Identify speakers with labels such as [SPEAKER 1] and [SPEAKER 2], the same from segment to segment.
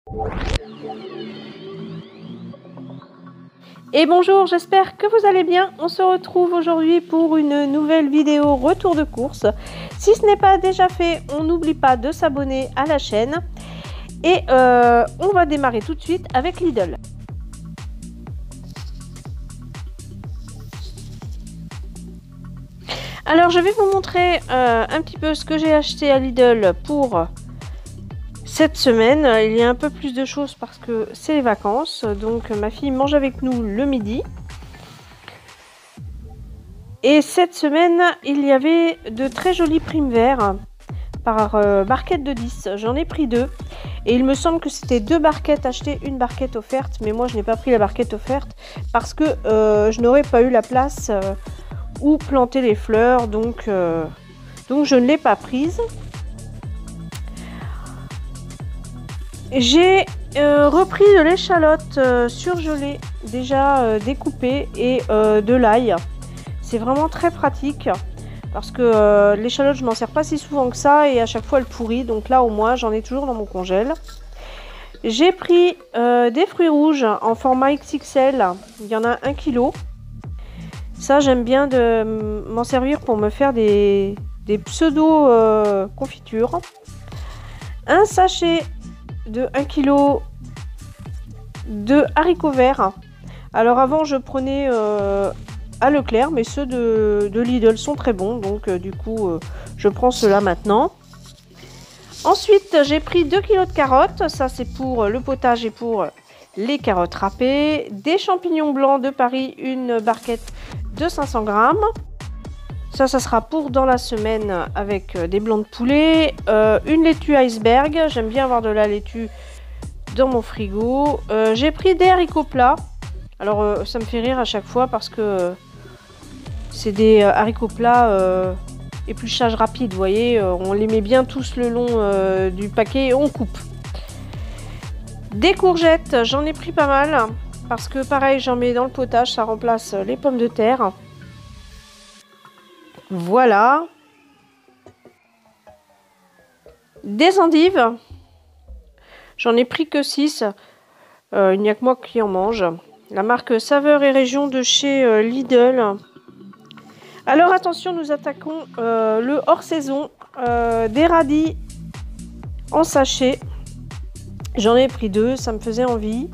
[SPEAKER 1] Et bonjour, j'espère que vous allez bien. On se retrouve aujourd'hui pour une nouvelle vidéo retour de course. Si ce n'est pas déjà fait, on n'oublie pas de s'abonner à la chaîne. Et on va démarrer tout de suite avec Lidl. Alors je vais vous montrer un petit peu ce que j'ai acheté à Lidl pour cette semaine. Il y a un peu plus de choses parce que c'est les vacances. Donc ma fille mange avec nous le midi. Et cette semaine, il y avait de très jolis primes verts par barquette de 10. J'en ai pris 2. Et il me semble que c'était 2 barquettes achetées, une barquette offerte. Mais moi, je n'ai pas pris la barquette offerte parce que je n'aurais pas eu la place où planter les fleurs. Donc je ne l'ai pas prise. J'ai repris de l'échalote surgelée, déjà découpée, et de l'ail. C'est vraiment très pratique parce que l'échalote, je m'en sers pas si souvent que ça et à chaque fois elle pourrit. Donc là, au moins, j'en ai toujours dans mon congèle. J'ai pris des fruits rouges en format XXL. Il y en a 1 kg. Ça, j'aime bien de m'en servir pour me faire des pseudo confitures. Un sachet de 1 kg de haricots verts. Alors avant, je prenais à Leclerc, mais ceux de Lidl sont très bons, donc du coup je prends ceux-là maintenant. Ensuite, j'ai pris 2 kg de carottes, ça c'est pour le potage et pour les carottes râpées. Des champignons blancs de Paris, une barquette de 500 grammes. Ça sera pour dans la semaine avec des blancs de poulet. Une laitue iceberg, j'aime bien avoir de la laitue dans mon frigo. J'ai pris des haricots plats. Alors ça me fait rire à chaque fois parce que c'est des haricots plats épluchage rapide, vous voyez, on les met bien tous le long du paquet et on coupe. Des courgettes, j'en ai pris pas mal parce que pareil, j'en mets dans le potage, ça remplace les pommes de terre. Voilà. Des endives, j'en ai pris que 6, il n'y a que moi qui en mange. La marque Saveur et Région de chez Lidl. Alors attention, nous attaquons le hors-saison, des radis en sachet. J'en ai pris 2, ça me faisait envie.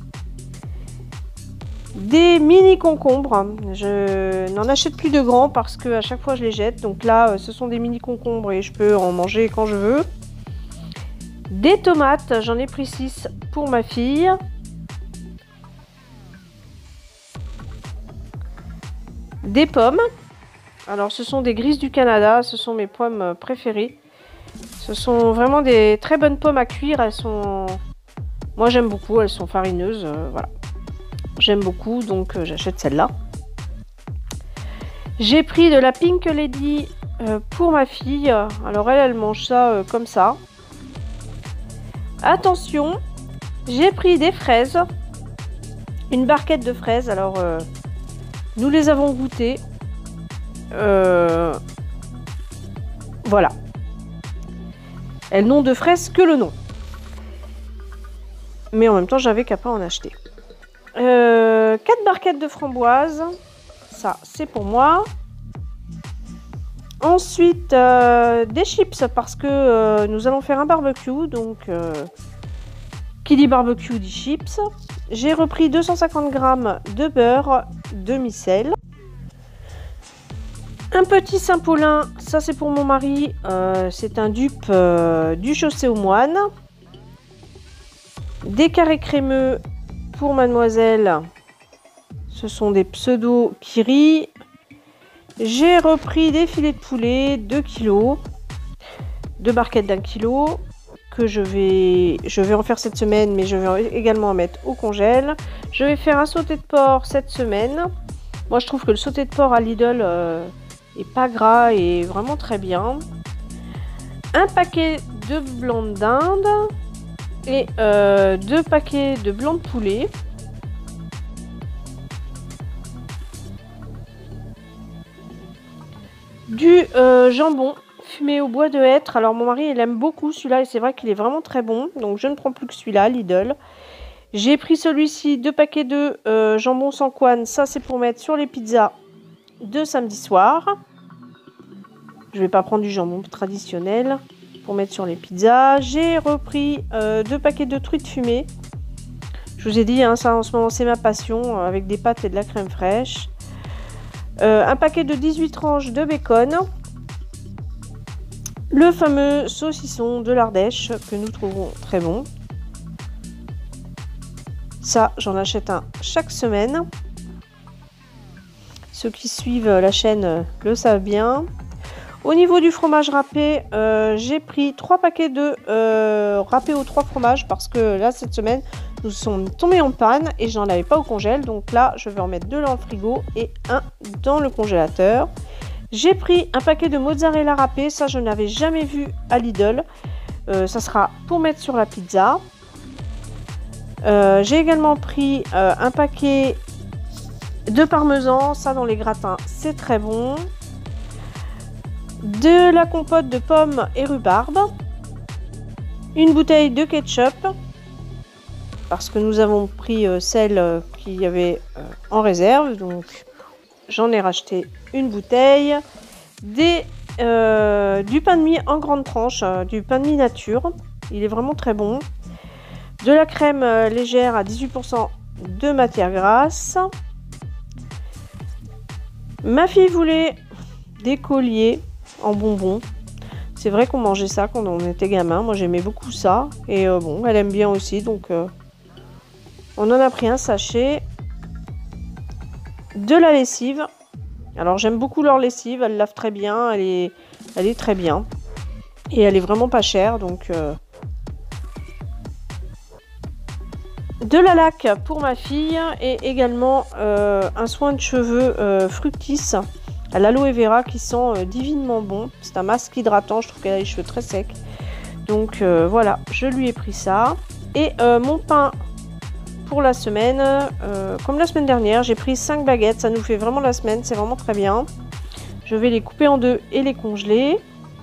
[SPEAKER 1] Des mini concombres. Je n'en achète plus de grands parce que à chaque fois je les jette. Donc là, ce sont des mini concombres et je peux en manger quand je veux. Des tomates, j'en ai pris 6 pour ma fille. Des pommes. Alors ce sont des grises du Canada, ce sont mes pommes préférées. Ce sont vraiment des très bonnes pommes à cuire. Elles sont, moi j'aime beaucoup, elles sont farineuses, voilà. J'aime beaucoup, donc j'achète celle-là. J'ai pris de la Pink Lady pour ma fille. Alors elle mange ça comme ça. Attention, j'ai pris des fraises. Une barquette de fraises. Alors nous les avons goûtées. Voilà. Elles n'ont de fraises que le nom. Mais en même temps, j'avais qu'à pas en acheter. 4 barquettes de framboises. Ça, c'est pour moi. Ensuite, des chips parce que nous allons faire un barbecue. Donc, qui dit barbecue dit chips. J'ai repris 250 g de beurre demi-sel. Un petit Saint-Paulin, ça c'est pour mon mari, c'est un dupe du Chaussée aux Moines. Des carrés crémeux pour mademoiselle, ce sont des pseudo Kiri. J'ai repris des filets de poulet, 2 kg, 2 barquettes d'1 kg, que je vais en faire cette semaine, mais je vais également en mettre au congèle. Je vais faire un sauté de porc cette semaine. Moi je trouve que le sauté de porc à Lidl et pas gras et vraiment très bien. Un paquet de blanc d'Inde et 2 paquets de blanc de poulet. Du jambon fumé au bois de hêtre. Alors mon mari il aime beaucoup celui-là et c'est vrai qu'il est vraiment très bon. Donc je ne prends plus que celui-là, Lidl. J'ai pris celui-ci, 2 paquets de jambon sans couenne. Ça c'est pour mettre sur les pizzas de samedi soir. Je vais pas prendre du jambon traditionnel pour mettre sur les pizzas. J'ai repris 2 paquets de truites fumées. Je vous ai dit, hein, ça en ce moment c'est ma passion, avec des pâtes et de la crème fraîche. Un paquet de 18 tranches de bacon. Le fameux saucisson de l'Ardèche que nous trouvons très bon. Ça, j'en achète un chaque semaine. Ceux qui suivent la chaîne le savent bien. Au niveau du fromage râpé, j'ai pris 3 paquets de râpé aux 3 fromages parce que là, cette semaine, nous sommes tombés en panne et je n'en avais pas au congèle. Donc là, je vais en mettre 2 dans le frigo et 1 dans le congélateur. J'ai pris un paquet de mozzarella râpé, ça je n'avais jamais vu à Lidl. Ça sera pour mettre sur la pizza. J'ai également pris un paquet de parmesan, ça dans les gratins, c'est très bon. De la compote de pommes et rhubarbe. Une bouteille de ketchup, parce que nous avons pris celle qu'il y avait en réserve, donc j'en ai racheté une bouteille. Du pain de mie en grande tranche, du pain de mie nature, il est vraiment très bon. De la crème légère à 18% de matière grasse. Ma fille voulait des colliers en bonbons. C'est vrai qu'on mangeait ça quand on était gamin. Moi j'aimais beaucoup ça. Et bon, elle aime bien aussi. Donc on en a pris un sachet. De la lessive. Alors j'aime beaucoup leur lessive. Elle lave très bien. Elle est très bien. Et elle est vraiment pas chère. Donc de la laque pour ma fille. Et également un soin de cheveux Fructis à l'aloe vera qui sent divinement bon. C'est un masque hydratant, je trouve qu'elle a les cheveux très secs. Donc voilà, je lui ai pris ça. Et mon pain pour la semaine, comme la semaine dernière, j'ai pris 5 baguettes. Ça nous fait vraiment la semaine, c'est vraiment très bien. Je vais les couper en deux et les congeler.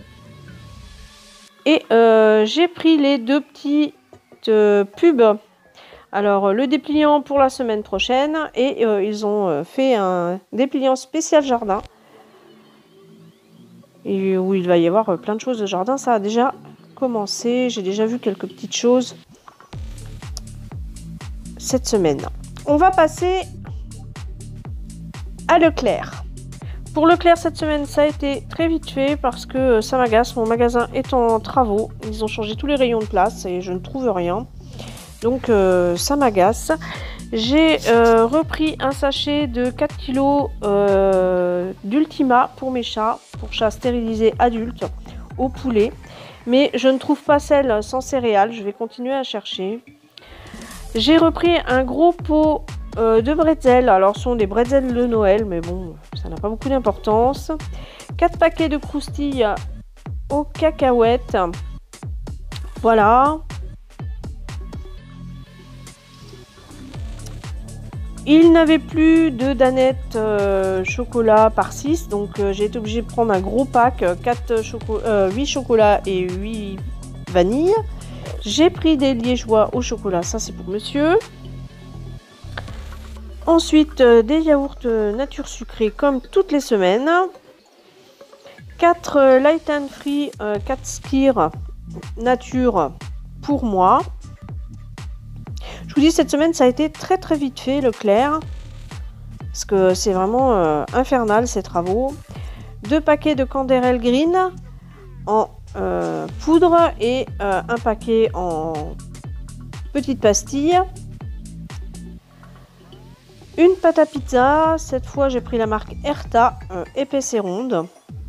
[SPEAKER 1] Et j'ai pris les 2 petites pubs. Alors le dépliant pour la semaine prochaine et ils ont fait un dépliant spécial jardin et où il va y avoir plein de choses de jardin. Ça a déjà commencé, j'ai déjà vu quelques petites choses cette semaine. On va passer à Leclerc. Pour Leclerc cette semaine ça a été très vite fait parce que ça m'agace, mon magasin est en travaux, ils ont changé tous les rayons de place et je ne trouve rien. Donc ça m'agace. J'ai repris un sachet de 4 kg d'Ultima pour mes chats, pour chats stérilisés adultes au poulet. Mais je ne trouve pas celle sans céréales, je vais continuer à chercher. J'ai repris un gros pot de bretzels. Alors ce sont des bretzels de Noël, mais bon, ça n'a pas beaucoup d'importance. 4 paquets de croustilles aux cacahuètes. Voilà. Il n'avait plus de danettes chocolat par 6, donc j'ai été obligée de prendre un gros pack, 8 chocolats et 8 vanilles. J'ai pris des liégeois au chocolat, ça c'est pour monsieur. Ensuite, des yaourts nature sucrée comme toutes les semaines. 4 light and free, 4 skyrs nature pour moi. Je vous dis, cette semaine, ça a été très très vite fait, Leclerc. Parce que c'est vraiment infernal, ces travaux. 2 paquets de Canderel Green en poudre et un paquet en petites pastilles. Une pâte à pizza. Cette fois, j'ai pris la marque Erta, épaisse et ronde.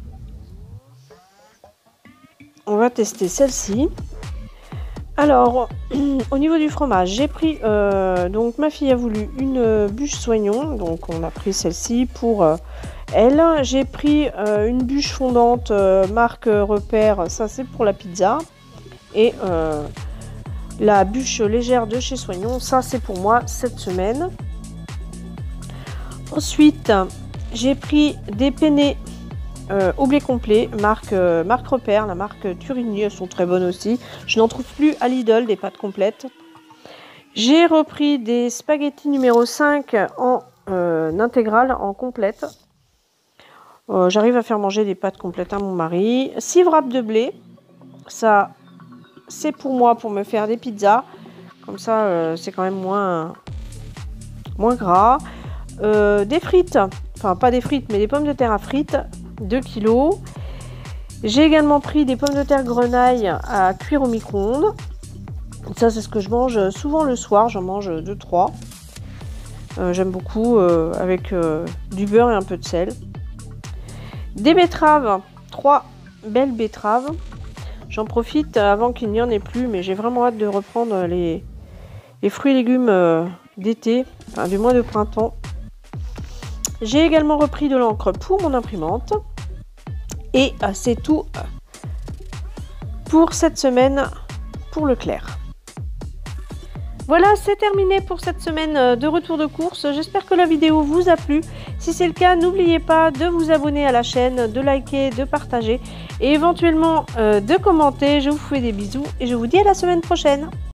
[SPEAKER 1] On va tester celle-ci. Alors, au niveau du fromage, j'ai pris, donc ma fille a voulu une bûche soignon, donc on a pris celle-ci pour elle. J'ai pris une bûche fondante marque Repère, ça c'est pour la pizza. Et la bûche légère de chez Soignon, ça c'est pour moi cette semaine. Ensuite, j'ai pris des penne au blé complet, marque Repère, la marque Turigny, elles sont très bonnes aussi. Je n'en trouve plus à Lidl, des pâtes complètes. J'ai repris des spaghettis numéro 5 en intégrale, en complète. J'arrive à faire manger des pâtes complètes à mon mari. 6 wraps de blé, ça c'est pour moi, pour me faire des pizzas. Comme ça, c'est quand même moins gras. Des frites, enfin pas des frites, mais des pommes de terre à frites, 2 kg. J'ai également pris des pommes de terre grenaille à cuire au micro-ondes. Ça, c'est ce que je mange souvent le soir, j'en mange 2-3. J'aime beaucoup avec du beurre et un peu de sel. Des betteraves, 3 belles betteraves. J'en profite avant qu'il n'y en ait plus, mais j'ai vraiment hâte de reprendre les fruits et légumes d'été, enfin du mois de printemps. J'ai également repris de l'encre pour mon imprimante. Et c'est tout pour cette semaine pour Leclerc. Voilà, c'est terminé pour cette semaine de retour de course. J'espère que la vidéo vous a plu. Si c'est le cas, n'oubliez pas de vous abonner à la chaîne, de liker, de partager et éventuellement de commenter. Je vous fais des bisous et je vous dis à la semaine prochaine.